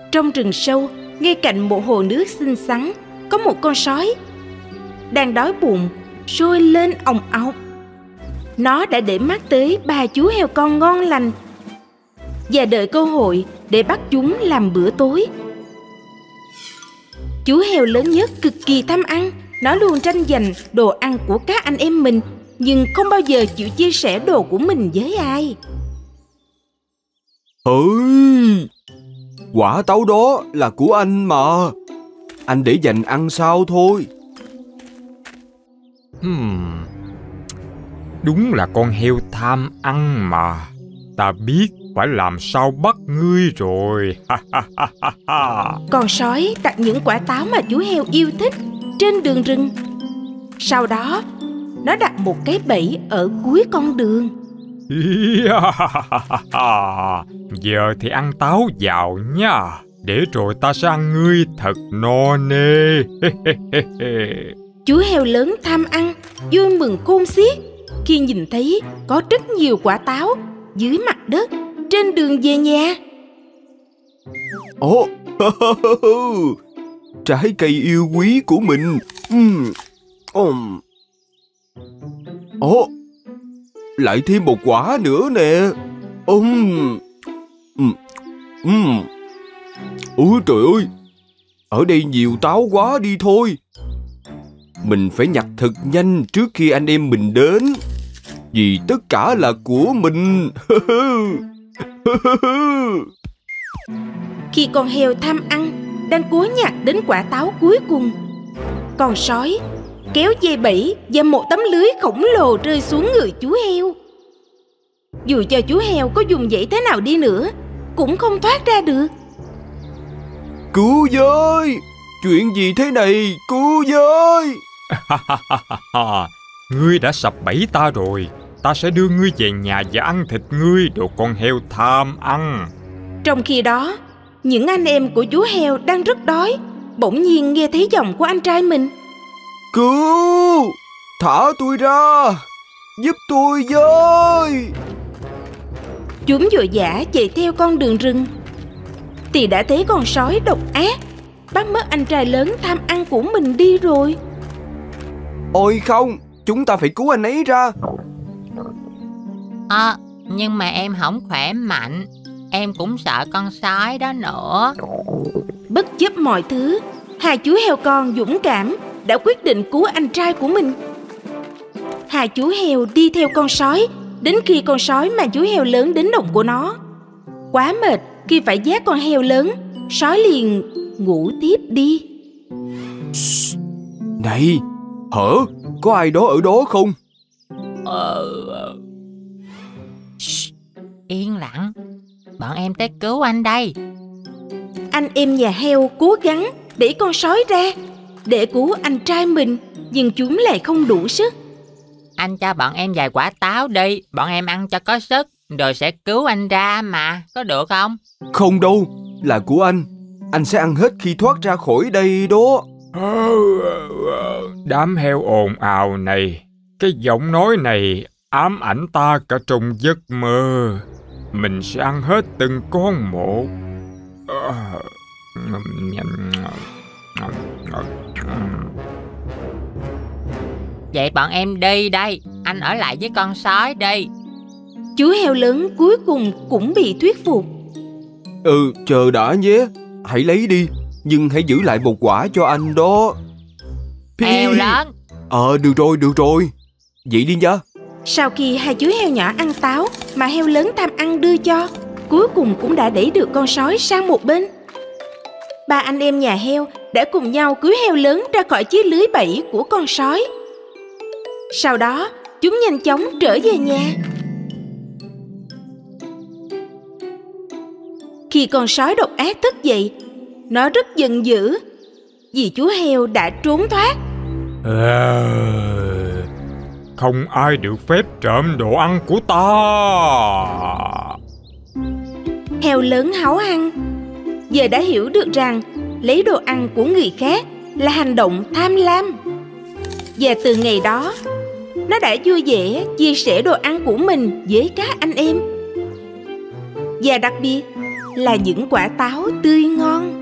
Trong rừng sâu, ngay cạnh một hồ nước xinh xắn, có một con sói đang đói bụng, sôi lên òng ọc. Nó đã để mắt tới 3 chú heo con ngon lành và đợi cơ hội để bắt chúng làm bữa tối. Chú heo lớn nhất cực kỳ tham ăn. Nó luôn tranh giành đồ ăn của các anh em mình, nhưng không bao giờ chịu chia sẻ đồ của mình với ai. Quả táo đó là của anh mà. Anh để dành ăn sau thôi. Đúng là con heo tham ăn mà. Ta biết phải làm sao bắt ngươi rồi. Con sói đặt những quả táo mà chú heo yêu thích trên đường rừng. Sau đó, nó đặt một cái bẫy ở cuối con đường. Giờ thì ăn táo vào nha, để rồi ta sẽ ăn ngươi thật no nê. Chú heo lớn tham ăn, vui mừng khôn xiết khi nhìn thấy có rất nhiều quả táo dưới mặt đất trên đường về nhà. Trái cây yêu quý của mình. Lại thêm một quả nữa nè. Ôi trời ơi, ở đây nhiều táo quá đi thôi. Mình phải nhặt thật nhanh trước khi anh em mình đến, vì tất cả là của mình. Khi con heo tham ăn đang cố nhặt đến quả táo cuối cùng, con sói kéo dây bẫy và một tấm lưới khổng lồ rơi xuống người chú heo. Dù cho chú heo có dùng dãy thế nào đi nữa, cũng không thoát ra được. Cứu với! Chuyện gì thế này? Cứu với! Ngươi đã sập bẫy ta rồi. Ta sẽ đưa ngươi về nhà và ăn thịt ngươi, đồ con heo tham ăn. Trong khi đó, những anh em của chú heo đang rất đói bỗng nhiên nghe thấy giọng của anh trai mình. Cứu! Thả tôi ra! Giúp tôi với! Chúng vội vã chạy theo con đường rừng thì đã thấy con sói độc ác bắt mất anh trai lớn tham ăn của mình đi rồi. Ôi không! Chúng ta phải cứu anh ấy ra. Nhưng mà em không khỏe mạnh. Em cũng sợ con sói đó nữa. Bất chấp mọi thứ, hai chú heo con dũng cảm đã quyết định cứu anh trai của mình. Hai chú heo đi theo con sói đến khi con sói mang chú heo lớn đến đồng của nó. Quá mệt khi phải vác con heo lớn, sói liền ngủ tiếp đi. Này, có ai đó ở đó không? Yên lặng, bọn em tới cứu anh đây. Anh em nhà heo cố gắng đẩy con sói ra để cứu anh trai mình, nhưng chúng lại không đủ sức. Anh cho bọn em vài quả táo đi, bọn em ăn cho có sức, rồi sẽ cứu anh ra mà, có được không? Không đâu, là của anh. Anh sẽ ăn hết khi thoát ra khỏi đây đó. Đám heo ồn ào này, cái giọng nói này ám ảnh ta cả trong giấc mơ. Mình sẽ ăn hết từng con một. Vậy bọn em đi đây, anh ở lại với con sói đi. Chú heo lớn cuối cùng cũng bị thuyết phục. Chờ đã nhé. Hãy lấy đi, nhưng hãy giữ lại một quả cho anh đó. Heo lớn. Được rồi. Vậy đi nha. Sau khi hai chú heo nhỏ ăn táo mà heo lớn tham ăn đưa cho, cuối cùng cũng đã đẩy được con sói sang một bên. Ba anh em nhà heo đã cùng nhau cứu heo lớn ra khỏi chiếc lưới bẫy của con sói. Sau đó, chúng nhanh chóng trở về nhà. Khi con sói độc ác thức dậy, nó rất giận dữ vì chú heo đã trốn thoát. Không ai được phép trộm đồ ăn của ta. Heo lớn háu ăn, giờ đã hiểu được rằng lấy đồ ăn của người khác là hành động tham lam. Và từ ngày đó, nó đã vui vẻ chia sẻ đồ ăn của mình với các anh em. Và đặc biệt là những quả táo tươi ngon.